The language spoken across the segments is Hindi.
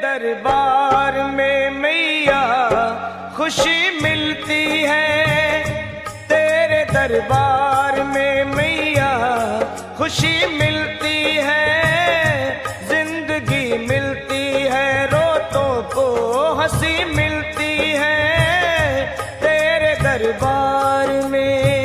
दरबार में मैया खुशी मिलती है, तेरे दरबार में मैया खुशी मिलती है, जिंदगी मिलती है, रोतों को हंसी मिलती है तेरे दरबार में।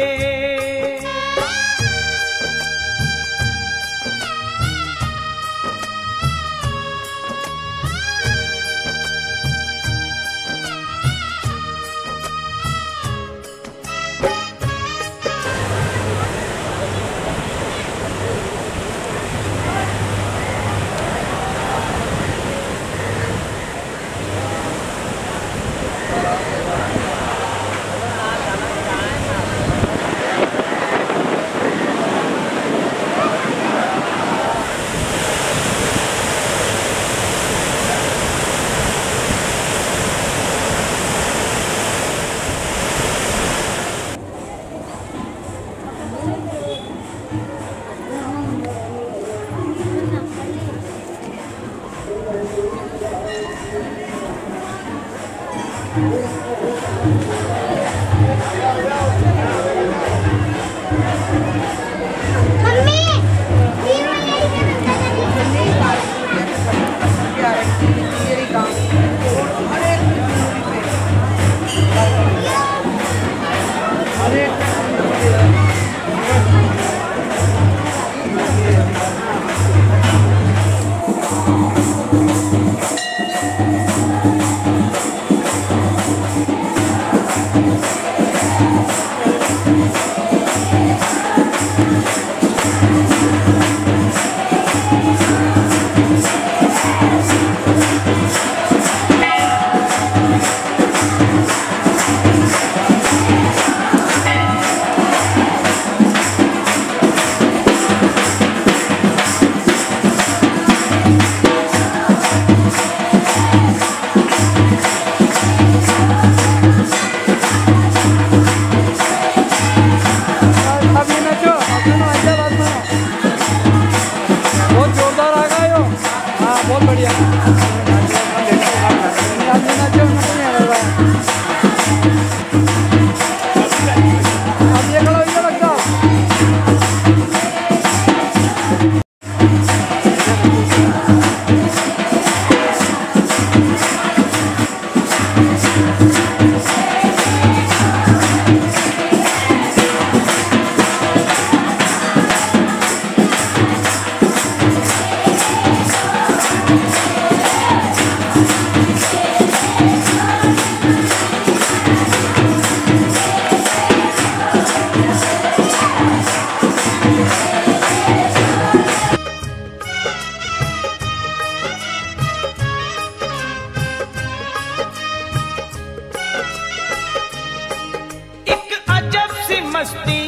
मस्ती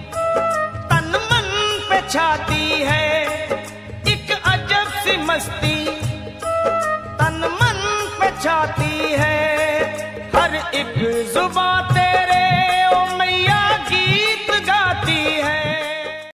तन मन पे छाती है, एक अजब सी मस्ती तन मन पे छाती है, हर एक जुबान